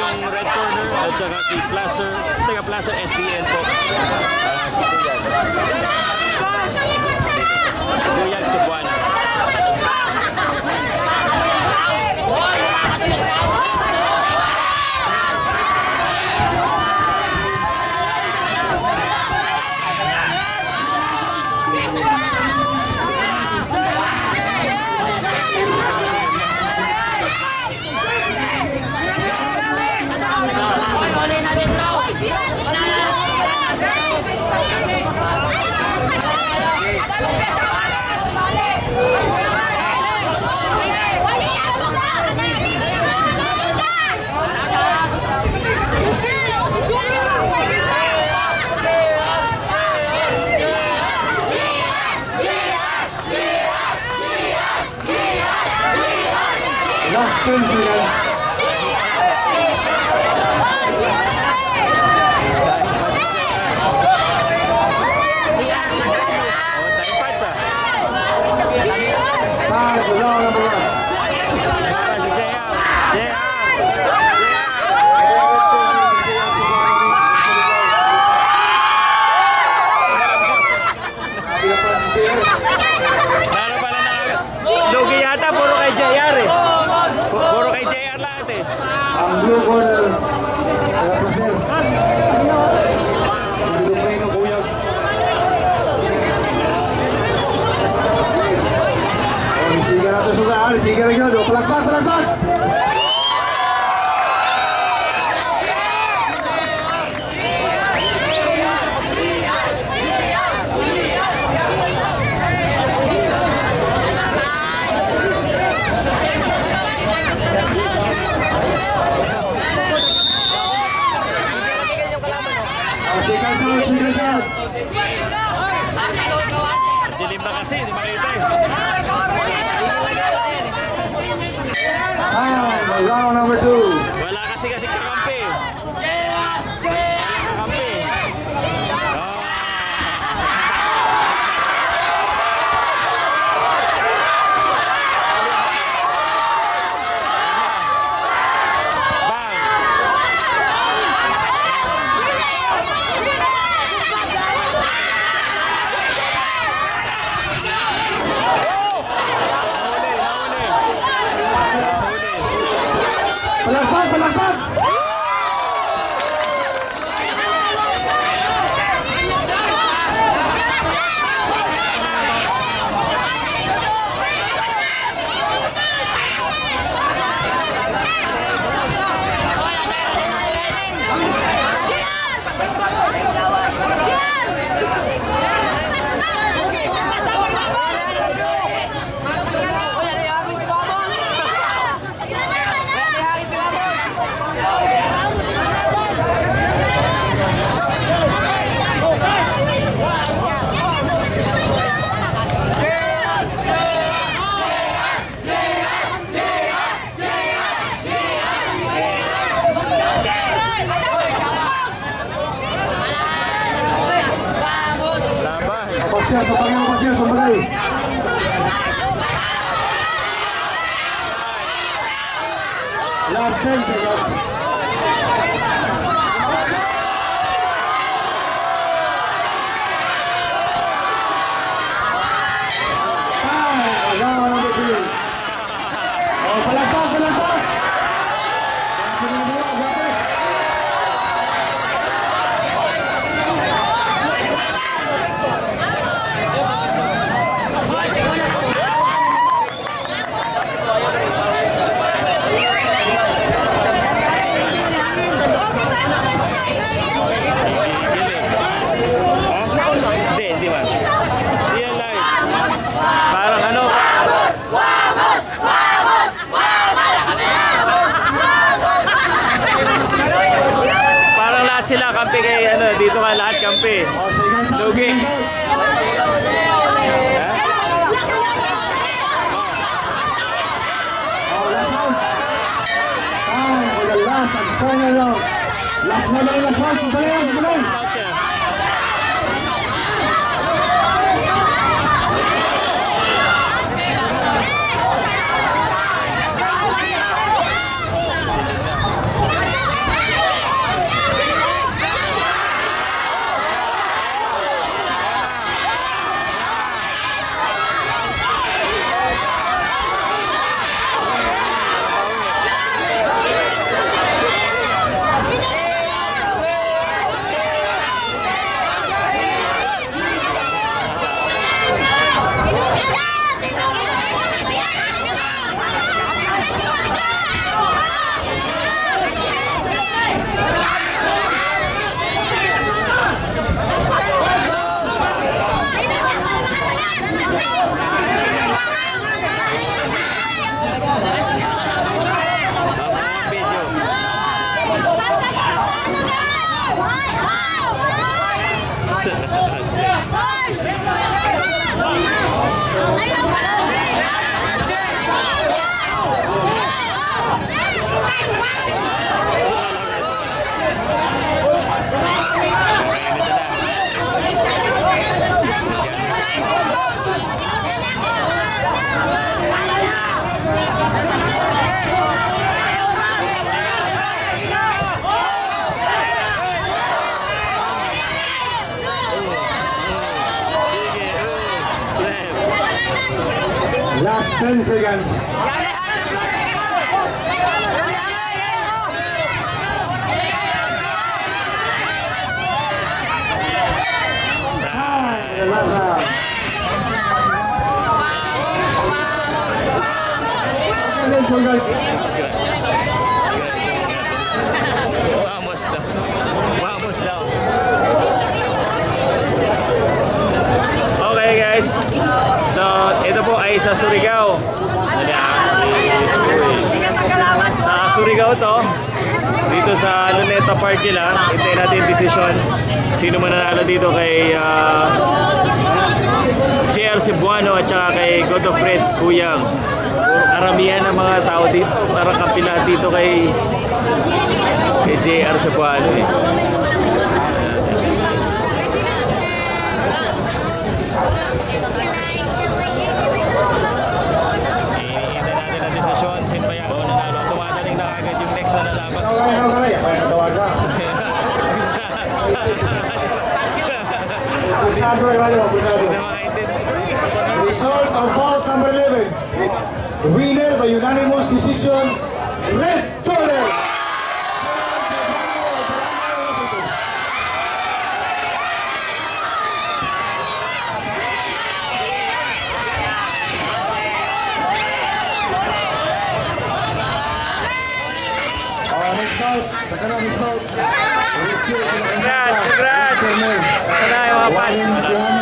ng red corner at saka si Placer, taga Placer SDN po. Si Kuyag Cebuana. Last 10 seconds. Lugi yata, puro kay JR eh. Puro kay JR lahat eh. Ang blue corner, taga Placer. Hindi frame ng Kuyag. Sige natin sugaan, sige rin yun. Palagpak, palagpak! Sigan sound! Dilim na kasi, hindi makita eh. Round number 2. Wala kasi kakampi. Kakampi. Palagpak, palagpak! Pagsir, sumpagay, pagsir, sumpagay. Last 10 seconds. Round number 3. Oh, palagpak, palagpak! Sila kampi kay ano, dito ka lahat kampi. Lugi. Last and final round. Last round. Sumpagay. Last 10 seconds. Last round. Vamos daw. Vamos daw. Okay guys. So, ito po ay sa Surigao. Sa Surigao to. Dito sa Luneta Park nila. Hintayin natin yung decision. Sino man nanalo dito kay JR Cebuano at saka kay Godofred Cuyang. Karamihan ng mga tao dito. Parang kapila dito kay JR Cebuano eh. Result of bout number 11. The winner by unanimous decision, red corner. Next out. Congrats! Congrats! Sana yung mga fans.